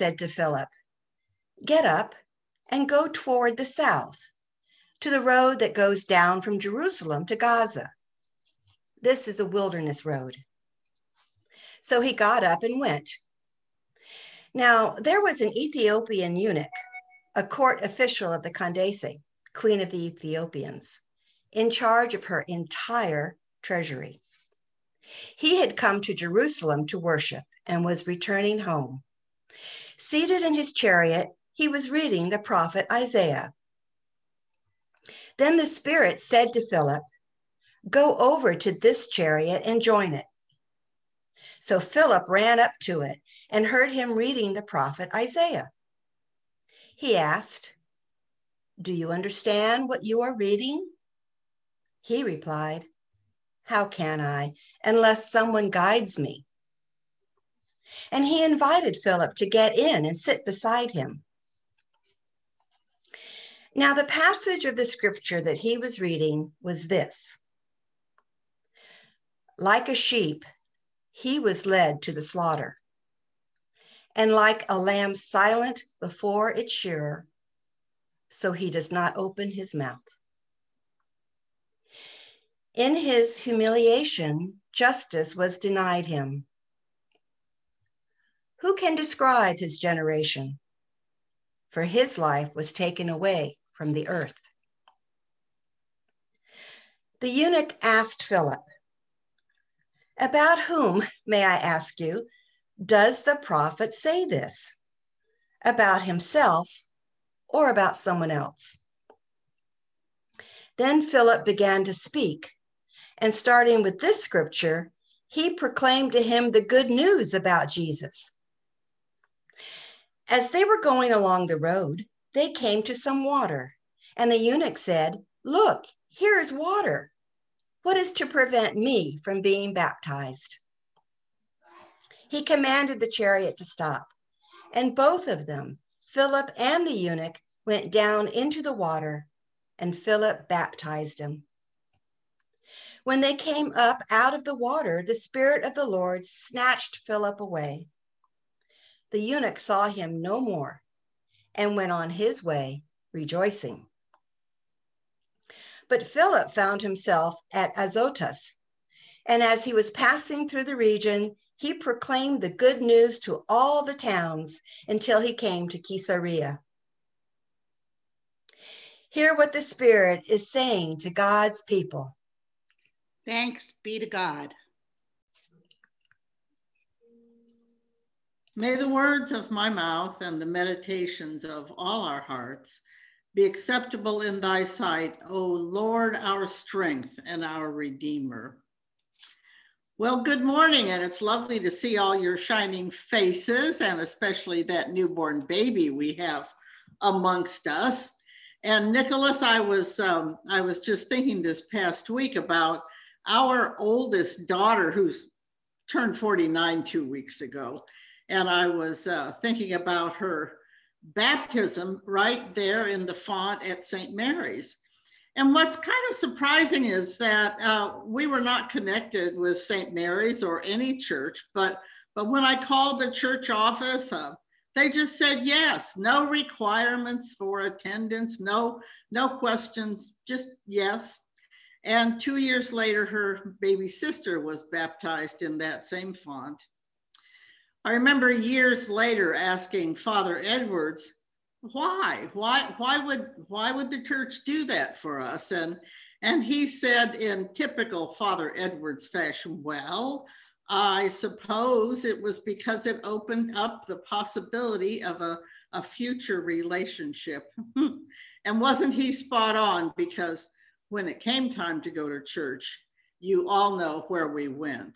said to Philip, "Get up and go toward the south, to the road that goes down from Jerusalem to Gaza. This is a wilderness road." So he got up and went. Now there was an Ethiopian eunuch, a court official of the Candace, queen of the Ethiopians, in charge of her entire treasury. He had come to Jerusalem to worship and was returning home. Seated in his chariot, he was reading the prophet Isaiah. Then the Spirit said to Philip, "Go over to this chariot and join it." So Philip ran up to it and heard him reading the prophet Isaiah. He asked, "Do you understand what you are reading?" He replied, "How can I, unless someone guides me?" And he invited Philip to get in and sit beside him. Now, the passage of the scripture that he was reading was this: "Like a sheep, he was led to the slaughter, and like a lamb silent before its shearer, so he does not open his mouth. In his humiliation, justice was denied him. Who can describe his generation? For his life was taken away from the earth." The eunuch asked Philip, "About whom, may I ask you, does the prophet say this? About himself or about someone else?" Then Philip began to speak, and starting with this scripture, he proclaimed to him the good news about Jesus. As they were going along the road, they came to some water, and the eunuch said, "Look, here is water. What is to prevent me from being baptized?" He commanded the chariot to stop, and both of them, Philip and the eunuch, went down into the water, and Philip baptized him. When they came up out of the water, the Spirit of the Lord snatched Philip away. The eunuch saw him no more and went on his way, rejoicing. But Philip found himself at Azotus, and as he was passing through the region, he proclaimed the good news to all the towns until he came to Caesarea. Hear what the Spirit is saying to God's people. Thanks be to God. May the words of my mouth and the meditations of all our hearts be acceptable in thy sight, O Lord, our strength and our Redeemer. Well, good morning, and it's lovely to see all your shining faces, and especially that newborn baby we have amongst us. And Nicholas, I was just thinking this past week about our oldest daughter, who's turned 49 2 weeks ago. And I was thinking about her baptism right there in the font at St. Mary's. And what's kind of surprising is that we were not connected with St. Mary's or any church, but when I called the church office, they just said yes, no requirements for attendance, no questions, just yes. And 2 years later, her baby sister was baptized in that same font. I remember years later asking Father Edwards, why would the church do that for us? And he said in typical Father Edwards fashion, well, I suppose it was because it opened up the possibility of a future relationship. And wasn't he spot on? Because when it came time to go to church, you all know where we went.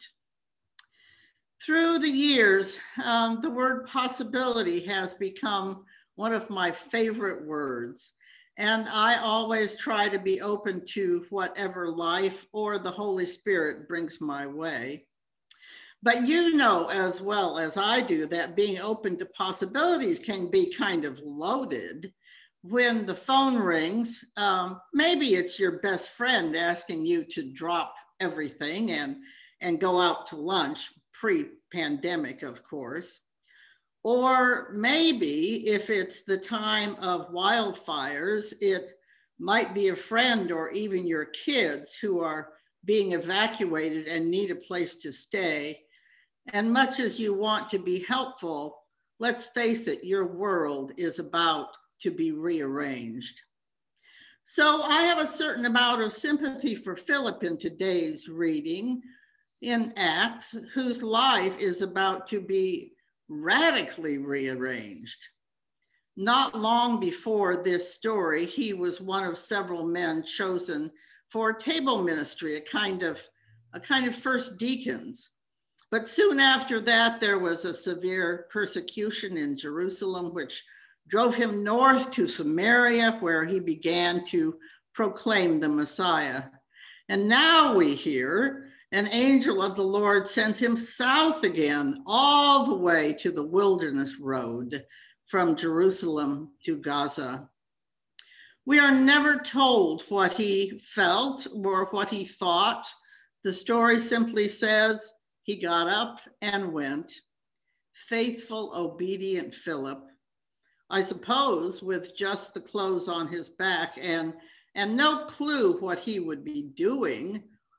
Through the years, the word possibility has become one of my favorite words. And I always try to be open to whatever life or the Holy Spirit brings my way. But you know as well as I do that being open to possibilities can be kind of loaded. When the phone rings, maybe it's your best friend asking you to drop everything and go out to lunch, pre-pandemic, of course. Or maybe if it's the time of wildfires, it might be a friend or even your kids who are being evacuated and need a place to stay. And much as you want to be helpful, let's face it, your world is about to be rearranged. So I have a certain amount of sympathy for Philip in today's reading in Acts, whose life is about to be radically rearranged. Not long before this story, he was one of several men chosen for table ministry, a kind of first deacons. But soon after that, there was a severe persecution in Jerusalem, which drove him north to Samaria, where he began to proclaim the Messiah. And now we hear an angel of the Lord sends him south again, all the way to the wilderness road from Jerusalem to Gaza. We are never told what he felt or what he thought. The story simply says he got up and went. Faithful, obedient Philip, I suppose with just the clothes on his back and no clue what he would be doing.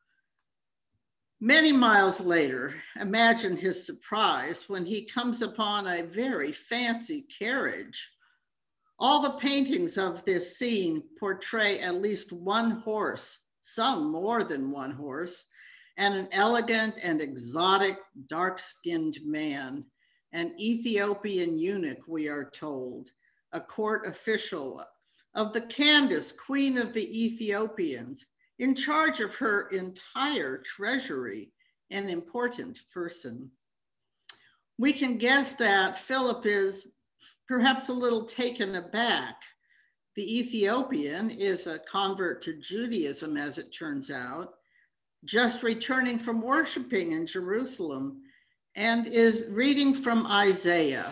Many miles later, imagine his surprise when he comes upon a very fancy carriage. All the paintings of this scene portray at least one horse, some more than one horse, and an elegant and exotic dark-skinned man, an Ethiopian eunuch, we are told, a court official of the Candace, queen of the Ethiopians, in charge of her entire treasury, an important person. We can guess that Philip is perhaps a little taken aback. The Ethiopian is a convert to Judaism, as it turns out, just returning from worshiping in Jerusalem, and is reading from Isaiah.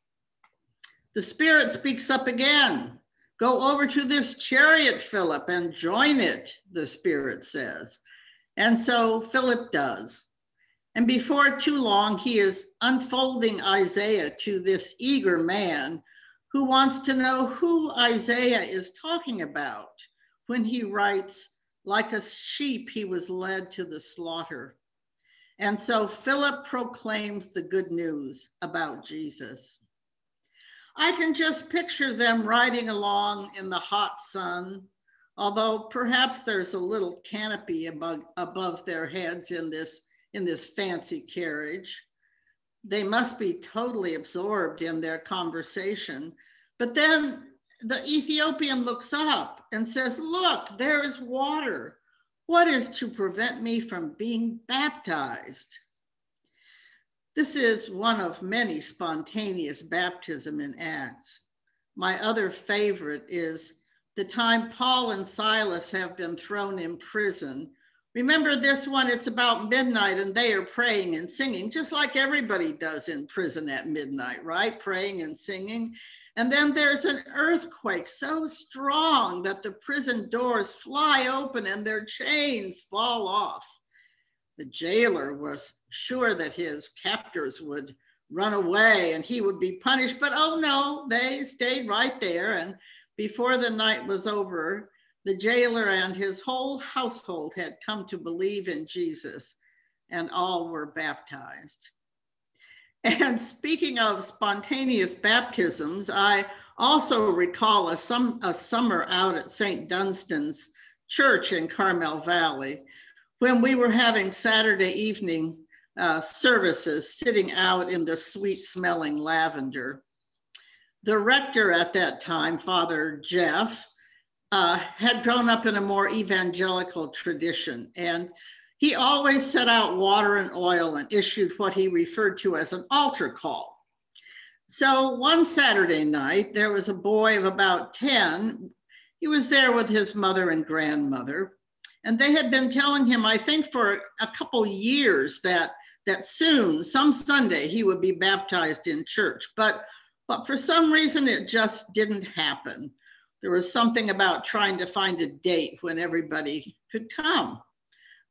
The Spirit speaks up again. Go over to this chariot, Philip, and join it, the Spirit says. And so Philip does. And before too long, he is unfolding Isaiah to this eager man who wants to know who Isaiah is talking about when he writes, like a sheep, he was led to the slaughter. And so Philip proclaims the good news about Jesus. I can just picture them riding along in the hot sun, although perhaps there's a little canopy above their heads in this fancy carriage. They must be totally absorbed in their conversation. But then the Ethiopian looks up and says, look, there is water. What is to prevent me from being baptized? This is one of many spontaneous baptism in Acts. My other favorite is the time Paul and Silas have been thrown in prison. Remember this one, it's about midnight and they are praying and singing, just like everybody does in prison at midnight, right? Praying and singing. And then there's an earthquake so strong that the prison doors fly open and their chains fall off. The jailer was sure that his captors would run away and he would be punished, but oh no, they stayed right there. And before the night was over, the jailer and his whole household had come to believe in Jesus, and all were baptized. And speaking of spontaneous baptisms, I also recall a summer out at St. Dunstan's Church in Carmel Valley, when we were having Saturday evening services sitting out in the sweet smelling lavender. The rector at that time, Father Jeff, had grown up in a more evangelical tradition, and he always set out water and oil and issued what he referred to as an altar call. So one Saturday night, there was a boy of about 10. He was there with his mother and grandmother, and they had been telling him, I think for a couple years, that soon, some Sunday, he would be baptized in church. But for some reason, it just didn't happen. There was something about trying to find a date when everybody could come.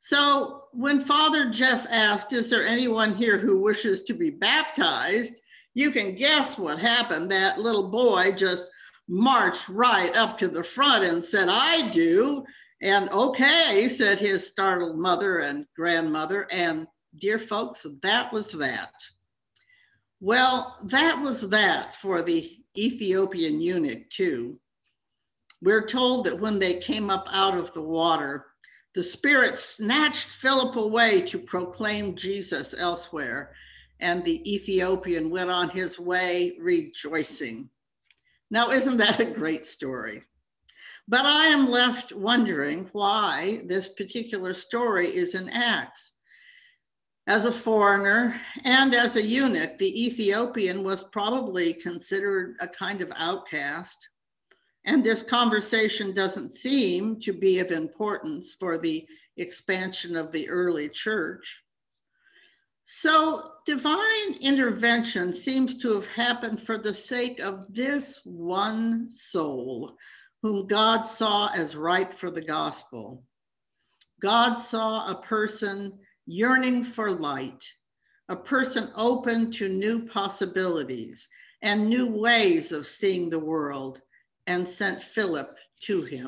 So when Father Jeff asked, is there anyone here who wishes to be baptized? You can guess what happened. That little boy just marched right up to the front and said, "I do." And okay, said his startled mother and grandmother. And dear folks, that was that. Well, that was that for the Ethiopian eunuch too. We're told that when they came up out of the water, the Spirit snatched Philip away to proclaim Jesus elsewhere, and the Ethiopian went on his way rejoicing. Now, isn't that a great story? But I am left wondering why this particular story is in Acts. As a foreigner and as a eunuch, the Ethiopian was probably considered a kind of outcast. And this conversation doesn't seem to be of importance for the expansion of the early church. So divine intervention seems to have happened for the sake of this one soul whom God saw as ripe for the gospel. God saw a person yearning for light, a person open to new possibilities and new ways of seeing the world, and sent Philip to him.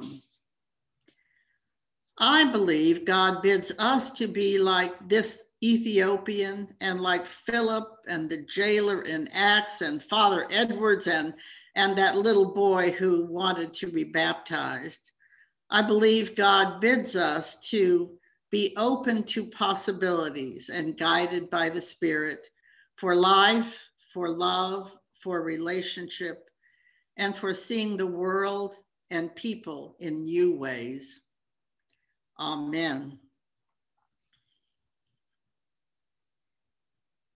I believe God bids us to be like this Ethiopian and like Philip and the jailer in Acts and Father Edwards and that little boy who wanted to be baptized. I believe God bids us to be open to possibilities and guided by the Spirit for life, for love, for relationship, and for seeing the world and people in new ways. Amen.